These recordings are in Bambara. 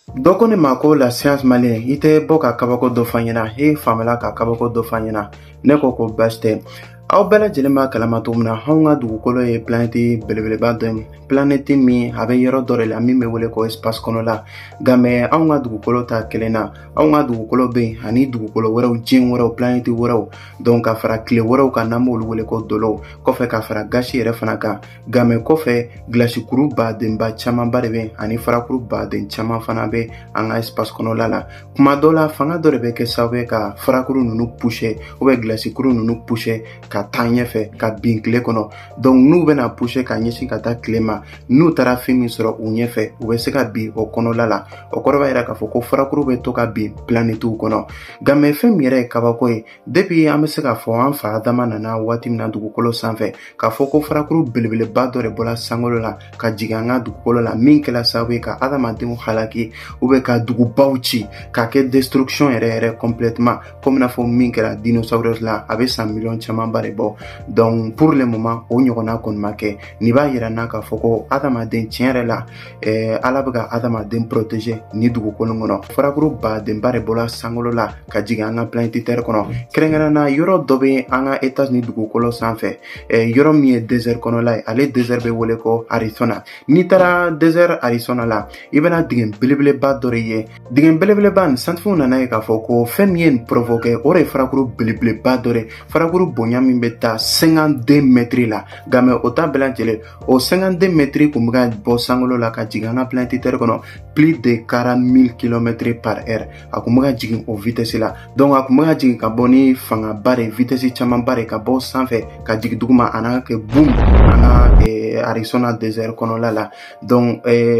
Dɔ ko ne ma ko la science malien i tɛ bɔ ka kabako dɔ fɔ an ɲɛna e faamala ka kabako dɔ fɔ an ɲɛna ne ko basi tɛ aw bɛɛ lajɛlen b'a kalama cogo min na anw ka dugukolo ye planète belebeleba dɔ ye planète min a bɛ yɔrɔ dɔ de la min bɛ wele ko espace kɔnɔla nka mɛ anw ka dugukolo ta kelen na anw ka dugukolo bɛ yen ani dugukolo wɛrɛw diɲɛ wɛrɛw planète wɛrɛw donc ka fara tile wɛrɛw kan n'an b'olu wele ko dolow kɔfɛ ka fara gasi yɛrɛ fana kan nka mɛ kɔfɛ gilasikuru badenba camanba de bɛ ani farakuru baden caman fana bɛ an ka espace kɔnɔla la kuma dɔ la fanga dɔ de bɛ kɛ sababu ye ka farakuru ninnu pousser gilasikuru ninnu pousser ka taa ɲɛfɛ ka bin tile kɔnɔ donc n'u bɛna pousser ka ɲɛsin ka taa tile ma n'u taara fɛn min sɔrɔ u ɲɛfɛ u bɛ se ka bin o kɔnɔla la o kɔrɔ b'a yira k'a fɔ ko farakuru bɛ to ka bin planètew kɔnɔ nka mɛ fɛn min yɛrɛ ye kabako ye depuis an bɛ se k'a fɔ an fa Adama nana waati min na dugukolo sanfɛ k'a fɔ ko farakuru belebeleba dɔ de bɔra sankolo la ka jigin an ka dugukolo la min kɛra sababu ye ka adamadenw halaki ka dugubaw ci ka kɛ destruction yɛrɛ complètement comme n'a fɔ min kɛra dinosaures la a bɛ san miliyɔn camanba de bɔ donc pour le moment o ɲɔgɔnna kɔni ma kɛ nin b'a yira n'a k'a fɔ ko adamaden tiɲɛ yɛrɛ la ala bɛ ka adamaden protéger ni dugukolo kɔnɔ farakuru badenba de bɔra sankolo la ka jigin an ka planète terre kɔnɔ kɛrɛnkɛrɛnna yɔrɔ dɔ bɛ an ka États-Unis dugukolo sanfɛ yɔrɔ min ye désert kɔnɔla ye ale désert bɛ wele ko Arizona n'i taara désert Arizona la i bɛna dingɛ belebeleba dɔ de ye dingɛ belebeleba nin scientifiques nana ye k'a fɔ ko fɛn min ye nin provoquer o de ye farakuru belebeleba dɔ de farakuru bonya min bɛ taa 52 mètres la nka mɛ o ta bɛɛ lajɛlen o 52 mètres kun bɛ ka bɔ sankolo la ka jigin an ka planète terre kɔnɔ plus de 40 000 km par heure a kun bɛ ka jigin o vitesse la donc a kun bɛ ka jigin ka bɔ ni fangaba de vitesse camanba de ka bɔ sanfɛ ka jigin duguma a n'a kɛ boum an ka Arizona désert kɔnɔla la donc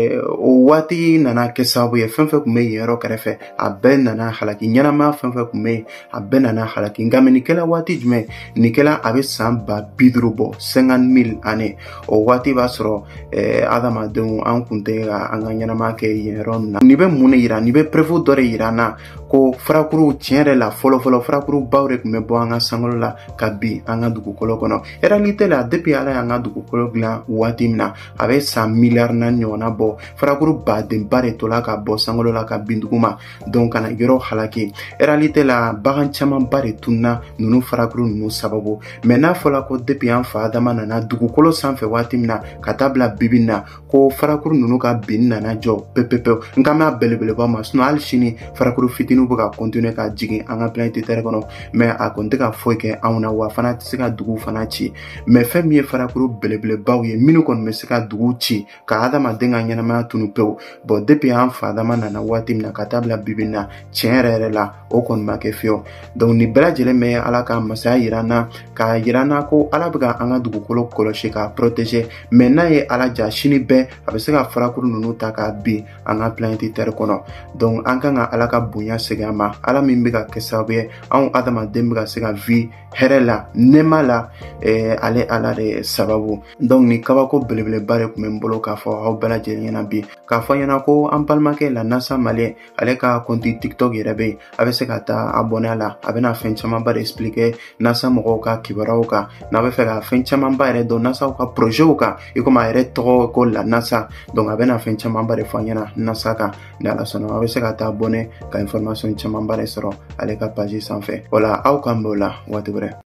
o waati nana kɛ sababu ye fɛn fɛn kun bɛ yen yɔrɔ kɛrɛfɛ a bɛɛ nana halaki ɲɛnamaya fɛn fɛn kun bɛ yen a bɛɛ nana halaki nka mɛ nin kɛla waati jumɛn nin kɛla a bɛ san 50,000 bɔ 50,000 années o waati b'a sɔrɔ adamadenw an kun tɛ ka an ka ɲɛnamaya kɛ yen yɔrɔ ninnu na nin bɛ mun de yira nin bɛ preuve dɔ de yira an na ko farakuru tiɲɛ yɛrɛ la fɔlɔfɔlɔ farakurubaw de kun bɛ bɔ an ka sankolo la ka bin an ka dugukolo kɔnɔ réalité la depuis ala y'an ka dugukolo dilan waati min na a bɛ san miliyari 4 ɲɔgɔnna bɔ farakuru badenba de tola ka bɔ sankolo la ka bin duguma donc kana yɔrɔ halaki réalité la bagan camanba de tununa ninnu farakuru ninnu sababu mais n'a fɔla ko depuis an fa Adama nana dugukolo sanfɛ waati min na ka taa bila bibi na ko farakuru ninnu ka bin nana jɔ pepepewu nka mɛ a belebeleba ma sinon hali sini farakuru fitininw bɛ ka continuer ka jigin an ka planète terre kɔnɔ mais a kɔni tɛ ka foyi kɛ anw na wa fana tɛ se ka dugu fana ci mais fɛn min ye farakuru belebelebaw ye minnu kɔni bɛ se ka dugu ci ka adamaden ka ɲɛnamaya tunu pewu bon depuis an fa Adama nana waati min na ka taa bila bibi na tiɲɛ yɛrɛ la o kɔni ma kɛ fiyewu donc nin bɛɛ lajɛlen bɛ ala ka masaya yira an na k'a yira an na ko ala bɛ ka an ka dugukolo kɔlɔsi k'a protéger mais n'a ye ala ja sini bɛɛ a bɛ se ka farakuru ninnu ta k'a bin an ka planète terre kɔnɔ donc an kan ka ala ka bonya segin an ma ala min bɛ ka kɛ sababu ye anw adamaden bɛ ka se ka vie hɛrɛ la nɛɛma la ale ala de sababu donc nin kabako belebeleba de tun bɛ n bolo k'a fɔ aw bɛɛ lajɛlen ɲɛna bi k'a fɔ ɲɛna ko an balimakɛ la nasa malien ale ka compte tiktok yɛrɛ bɛ yen a bɛ se ka taa abonné a la a bɛna fɛn camanba de expliquer nasa mɔgɔw ka kibaruyaw kan n'a bɛ fɛ ka fɛn camanba yɛrɛ dɔn nasaw ka projets kan i komi a yɛrɛ tɔgɔ ko la nasa donc a bɛna fɛn camanba de fɔ an ɲɛna nasa kan ni ala sɔnna a bɛ se ka taa abonné ka information camanba de sɔrɔ ale ka page sanfɛ o la aw k'an b'o la waati wɛrɛ